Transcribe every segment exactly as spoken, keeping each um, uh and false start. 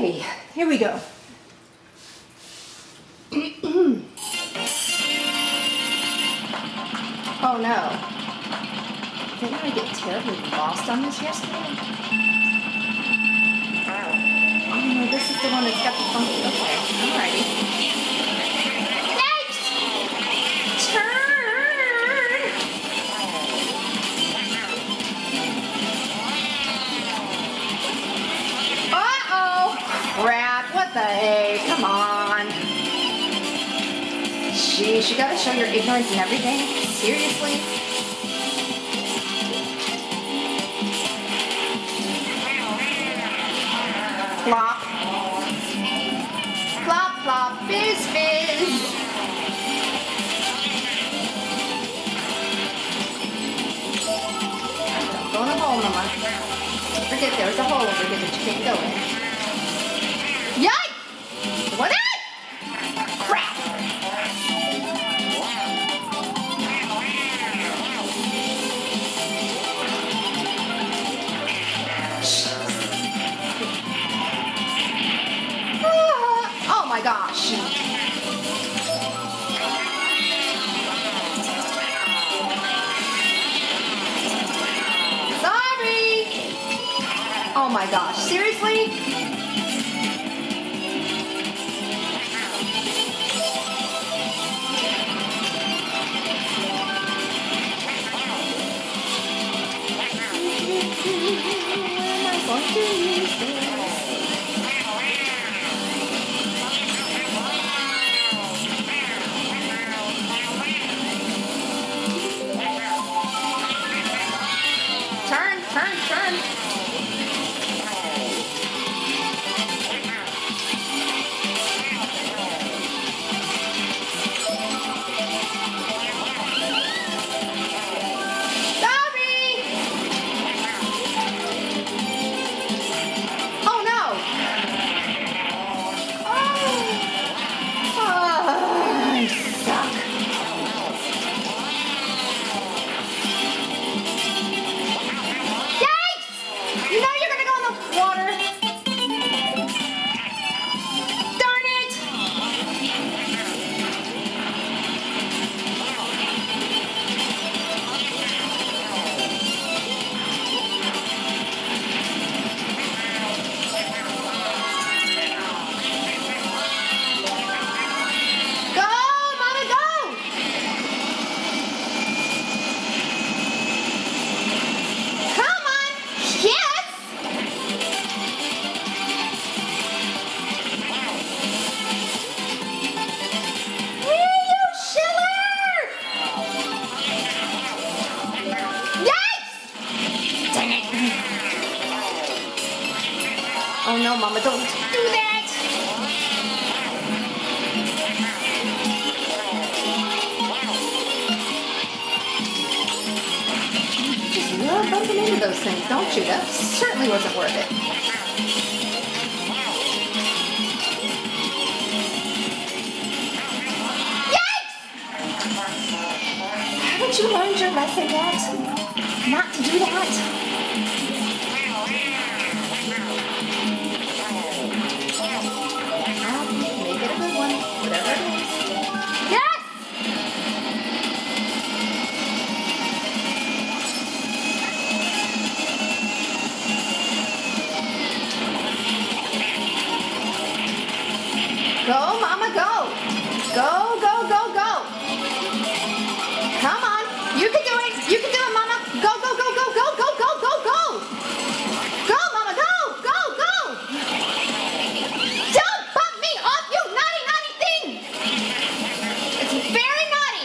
Okay, here we go. Oh no. Didn't I get terribly lost on this yesterday? Oh no, this is the one that's got the funky. Okay, alrighty. Yikes! Turn! Uh-oh! Crap, what the hey? Come on. Jeez, you gotta show your ignorance and everything? Seriously? Plop. Plop, plop, fizz, fizz. Don't go in the hole, Mama. Forget there's a hole over here that you can't go in. Yikes! What is? Crap! Oh my gosh. Sorry. Oh my gosh. Seriously? Where am I going to use this? Turn, turn, turn. Sorry. Oh no. Oh. Oh, I suck. You know you're gonna go in the water. Darn it! Go, Mama, go! Come on! Yes! Oh no, Mama, don't do that! You just love bumping into those things, don't you? That certainly wasn't worth it. Yikes! Haven't you learned your lesson yet? Not to do that? Make it a good one, whatever it is. Yes! Go, Mama, go! Go, go, go, go! Come on! You can do it! You can do it, Mama! Go, go, go, go, go, go, go, go, go! Go, Mama, go! Go, go! Don't bump me off, you naughty, naughty thing! It's very naughty!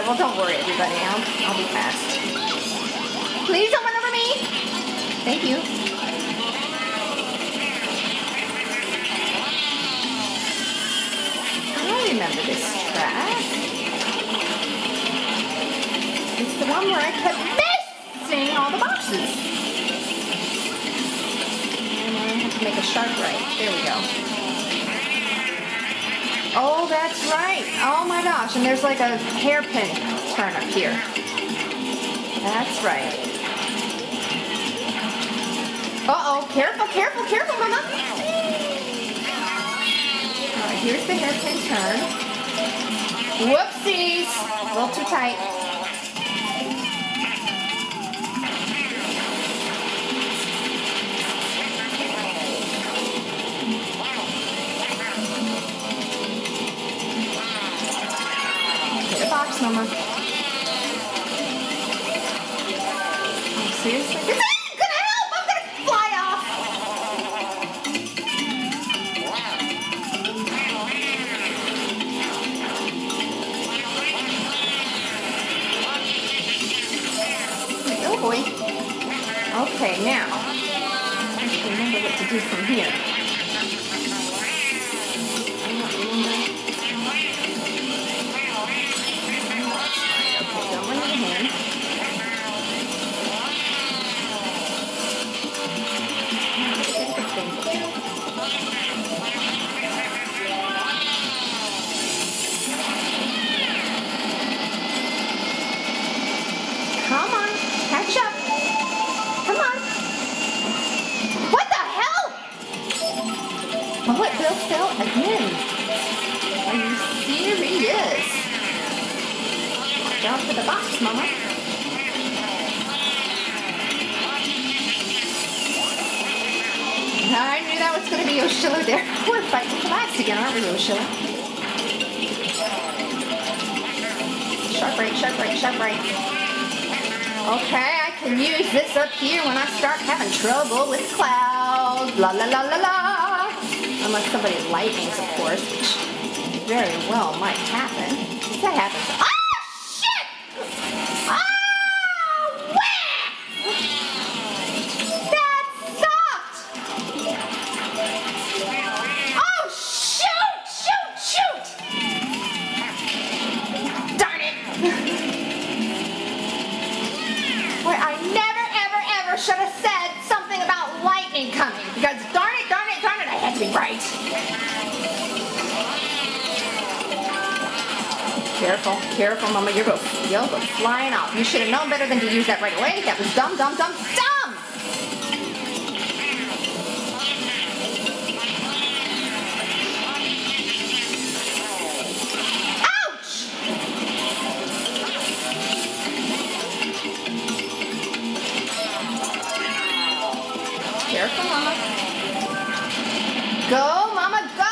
well, don't worry, everybody. I'll, I'll be fast. Please don't run over me. Thank you. I remember this track. It's the one where I kept missing all the boxes. And I have to make a sharp right. There we go. Oh, that's right. Oh my gosh. And there's like a hairpin turn up here. That's right. Uh-oh. Careful, careful, careful, Mama. All right, here's the hairpin turn. Whoopsies. A little too tight. Box, Mama. Oh, seriously? This ain't gonna help! I'm gonna fly off! Oh boy. Okay, now. I have to remember what to do from here. I don't remember. Hand. Come on, catch up. Come on. What the hell? Bullet bill fell again. Are you serious? Down to the box, Mama. I knew that was going to be Oshilla there. We're fighting for last again, aren't we, Oshilla? Sharp right, sharp right, sharp right. Okay, I can use this up here when I start having trouble with clouds. La la la la la. Unless somebody lightnings, of course, which very well might happen. If that happens. Ah! Should have said something about lightning coming because darn it, darn it, darn it, I had to be right. Careful, careful, Mama, you'll go, you'll go flying off. You should have known better than to use that right away. That was dumb, dumb, dumb, dumb. Careful, Mama. Go, Mama, go!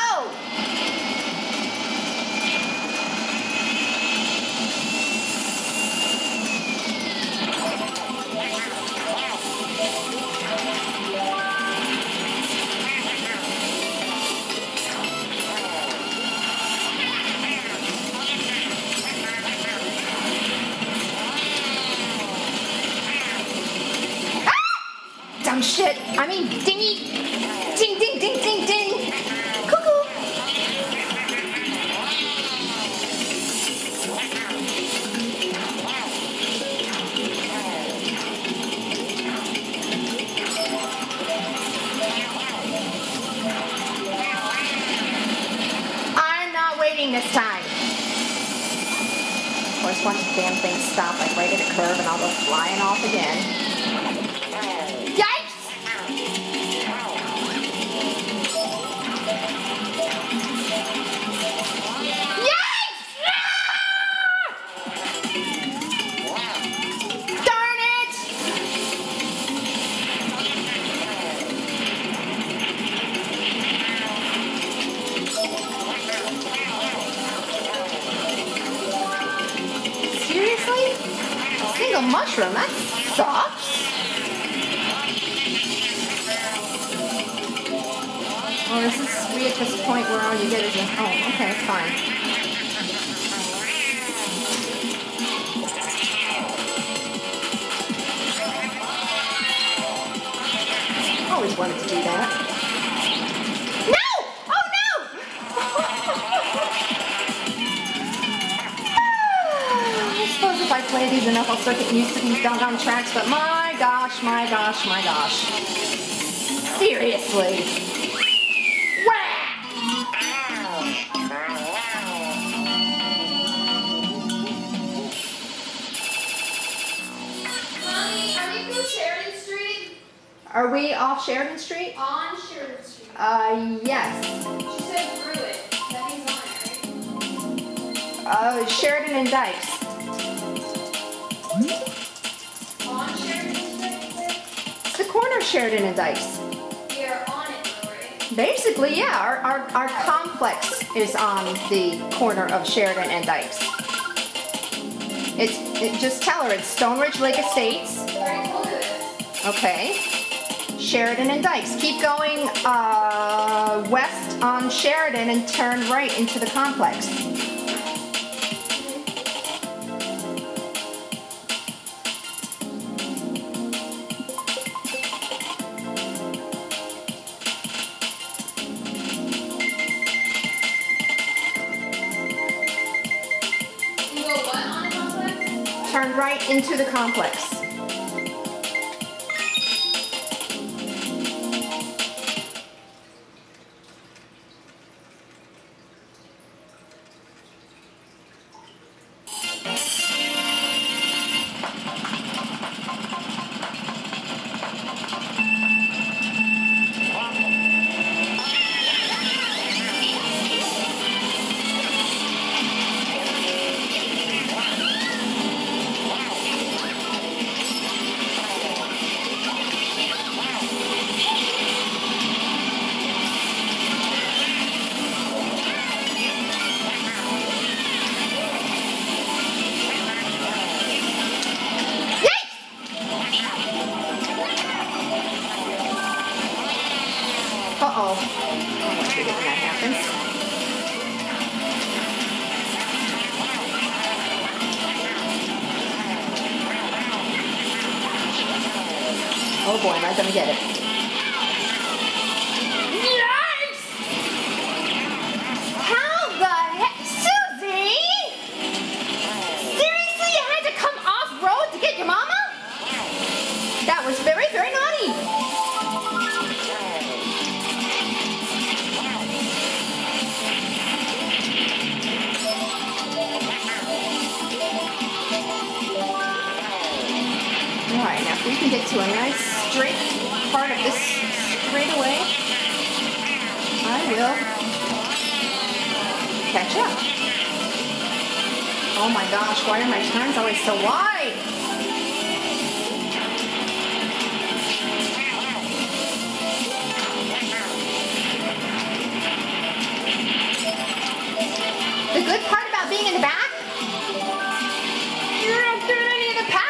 Dumb shit. I mean, dingy. Ding, ding, ding, ding, ding. Cuckoo. I'm not waiting this time. Of course, once the damn thing stop, like right at a curve, and I'll go flying off again. A mushroom, that sucks. Oh, this is we at this point where all you get is a oh, okay, fine. wanted to do that. No! Oh no! I suppose if I play these enough, I'll start getting used to these doggone tracks, but my gosh, my gosh, my gosh. Seriously. Are we off Sheridan Street? On Sheridan Street. Uh, yes. She said through it. That means on it, right? Uh, Sheridan and Dykes. On Sheridan Street? It's the corner of Sheridan and Dykes. We are on it, though, right? Basically, yeah. Our, our, our complex is on the corner of Sheridan and Dykes. It's, it, just tell her it's Stone Ridge Lake Estates. I already told her this. Okay. Sheridan and Dykes. Keep going uh, west on Sheridan and turn right into the complex. You go what on the complex? Turn right into the complex. Uh-oh. I hate it when that happens. Oh boy, am I gonna get it. Yikes! How the heck? Suzy! Seriously, you had to come off-road to get your mama? That was very, very naughty. Alright, now if we can get to a nice straight part of this straightaway, I will catch up. Oh my gosh, why are my turns always so wide? The good part about being in the back, you don't get any of the pals.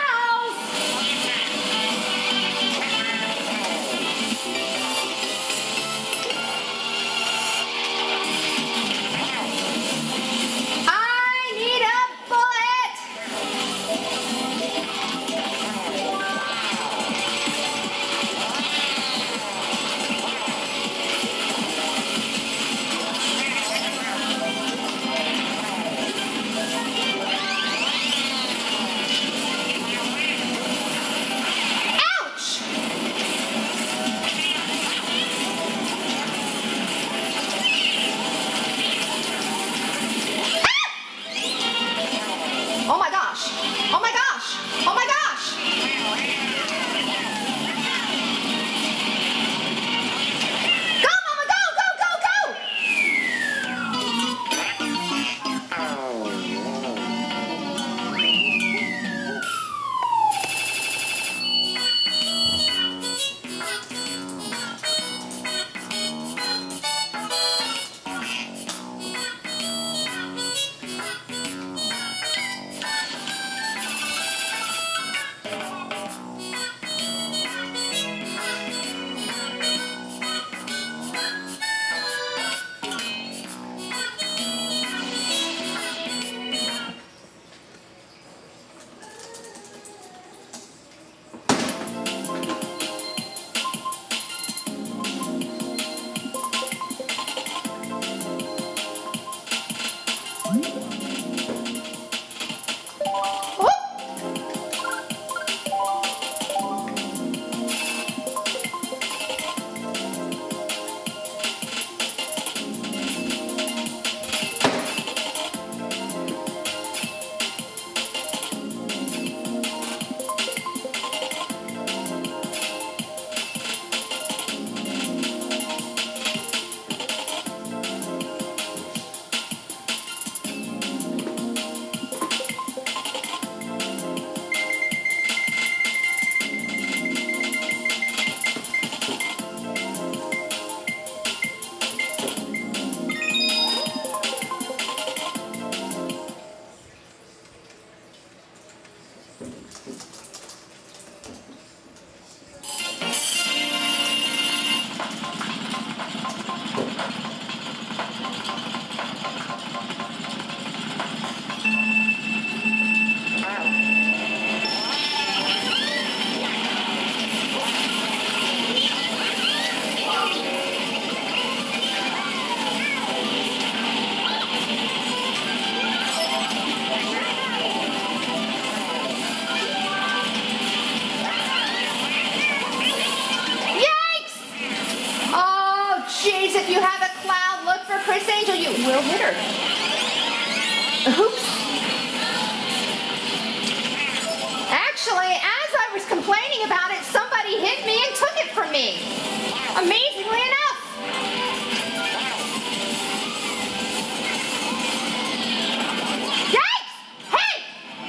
If you have a cloud, look for Chris Angel. You will hit her. Oops. Actually, as I was complaining about it, somebody hit me and took it from me. Amazingly enough. Yikes! Hey!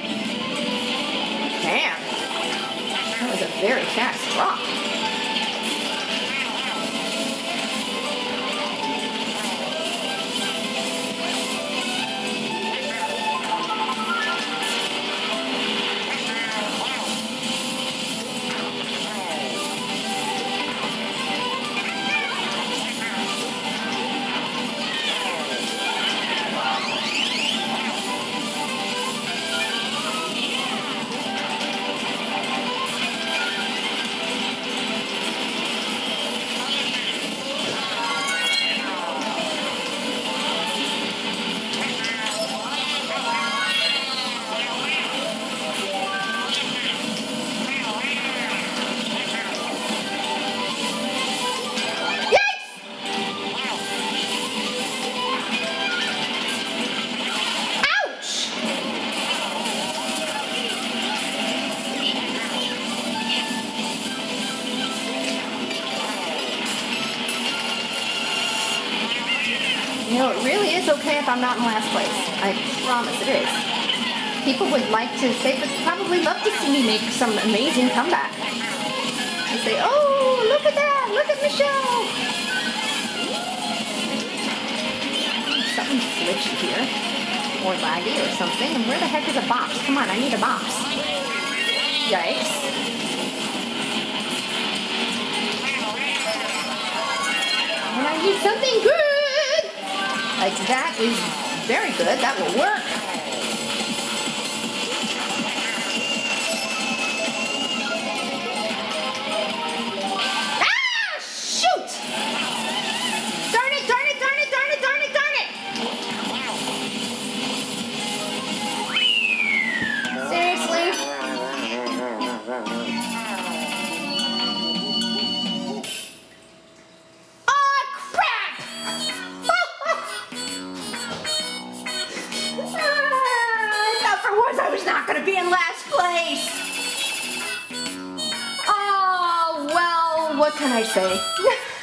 Damn. That was a very fast drop. You know, it really is okay if I'm not in last place. I promise it is. People would like to, they would probably love to see me make some amazing comeback. And say, oh, look at that, look at Michelle. Something's glitchy here. Or laggy or something. And where the heck is a box? Come on, I need a box. Yikes. And I need something good. Like that is very good. That will work. Ah! Shoot! Darn it, darn it, darn it, darn it, darn it, darn it! Seriously? I was not going to be in last place. Oh, well, what can I say?